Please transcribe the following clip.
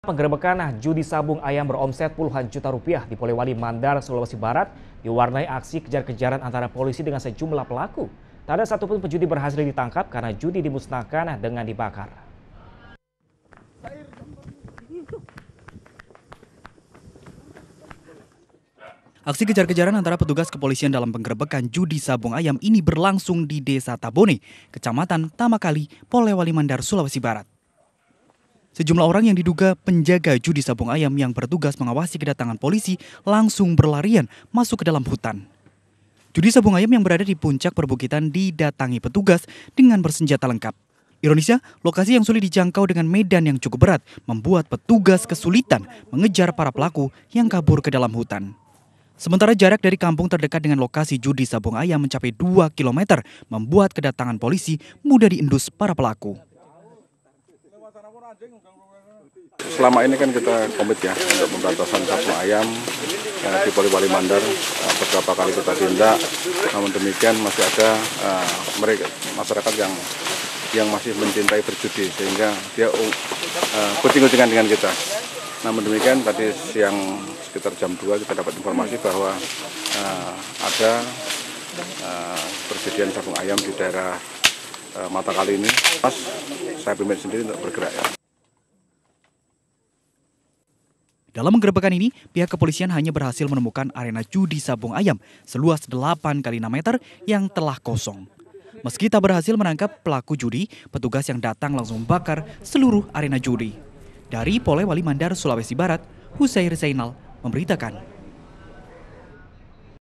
Penggerebekan judi sabung ayam beromset puluhan juta rupiah di Polewali Mandar, Sulawesi Barat diwarnai aksi kejar-kejaran antara polisi dengan sejumlah pelaku. Tak ada satupun penjudi berhasil ditangkap karena judi dimusnahkan dengan dibakar. Aksi kejar-kejaran antara petugas kepolisian dalam penggerebekan judi sabung ayam ini berlangsung di Desa Tabone, Kecamatan Tamakali, Polewali Mandar, Sulawesi Barat. Sejumlah orang yang diduga penjaga judi sabung ayam yang bertugas mengawasi kedatangan polisi langsung berlarian masuk ke dalam hutan. Judi sabung ayam yang berada di puncak perbukitan didatangi petugas dengan bersenjata lengkap. Ironisnya, lokasi yang sulit dijangkau dengan medan yang cukup berat membuat petugas kesulitan mengejar para pelaku yang kabur ke dalam hutan. Sementara jarak dari kampung terdekat dengan lokasi judi sabung ayam mencapai 2 km membuat kedatangan polisi mudah diendus para pelaku. Selama ini kan kita komit ya untuk pemberantasan sabung ayam di Polewali Mandar. Beberapa kali kita tindak, namun demikian masih ada masyarakat yang masih mencintai berjudi sehingga dia kucing-kucingan dengan kita. Namun demikian tadi siang sekitar jam 2 kita dapat informasi bahwa ada persediaan sabung ayam di daerah Matakali ini. Pas saya pimpin sendiri untuk bergerak ya. Dalam penggerebekan ini, pihak kepolisian hanya berhasil menemukan arena judi sabung ayam seluas 8 kali 6 meter yang telah kosong. Meski tak berhasil menangkap pelaku judi, petugas yang datang langsung membakar seluruh arena judi. Dari Polewali Mandar, Sulawesi Barat, Husair Zainal memberitakan.